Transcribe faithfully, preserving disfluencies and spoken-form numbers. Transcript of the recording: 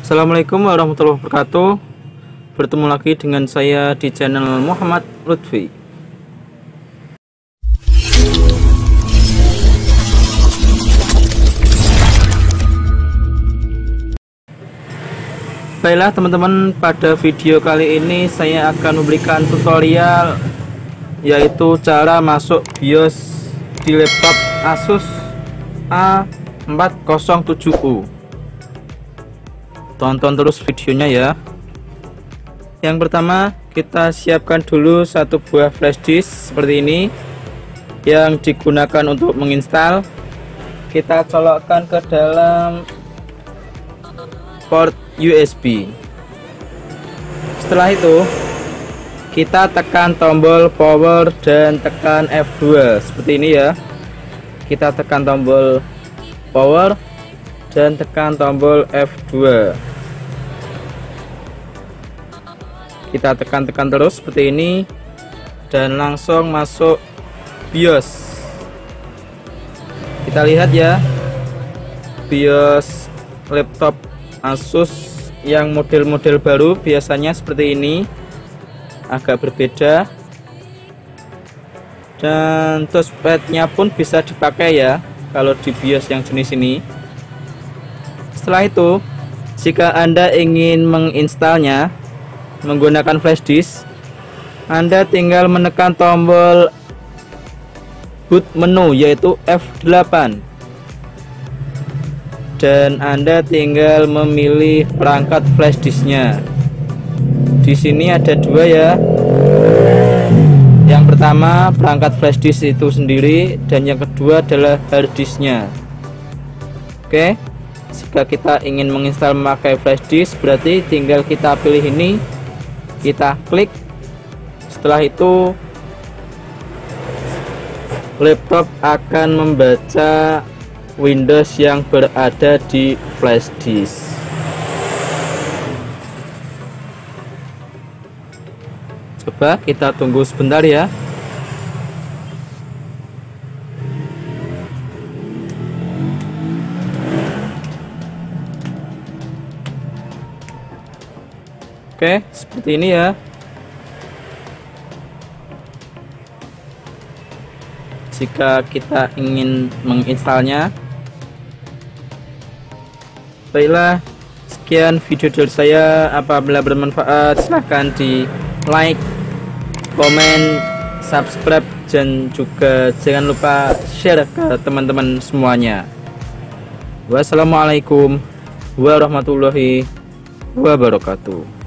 Assalamualaikum warahmatullahi wabarakatuh. Bertemu lagi dengan saya di channel Muhammad Lutfi. Baiklah teman-teman, pada video kali ini saya akan memberikan tutorial yaitu cara masuk BIOS di laptop Asus A empat nol tujuh U. Tonton terus videonya ya. Yang pertama, kita siapkan dulu satu buah flash disk seperti ini yang digunakan untuk menginstal. Kita colokkan ke dalam port U S B. Setelah itu kita tekan tombol power dan tekan F dua seperti ini ya. Kita tekan tombol power dan tekan tombol F dua. Kita tekan-tekan terus seperti ini dan langsung masuk BIOS. Kita lihat ya, BIOS laptop Asus yang model-model baru biasanya seperti ini, agak berbeda, dan touchpadnya pun bisa dipakai ya kalau di BIOS yang jenis ini. Setelah itu, jika Anda ingin menginstalnya menggunakan flash disk, Anda tinggal menekan tombol boot menu yaitu F delapan, dan Anda tinggal memilih perangkat flash disknya. Di sini ada dua ya. Yang pertama perangkat flash disk itu sendiri, dan yang kedua adalah hard disknya. Oke. Jika kita ingin menginstal memakai flash disk, berarti tinggal kita pilih ini, kita klik. Setelah itu laptop akan membaca Windows yang berada di flash disk. Coba kita tunggu sebentar ya. Oke, seperti ini ya. Jika kita ingin menginstalnya. Baiklah, sekian video dari saya. Apabila bermanfaat, silahkan di like, komen, subscribe, dan juga jangan lupa share ke teman-teman semuanya. Wassalamualaikum warahmatullahi wabarakatuh.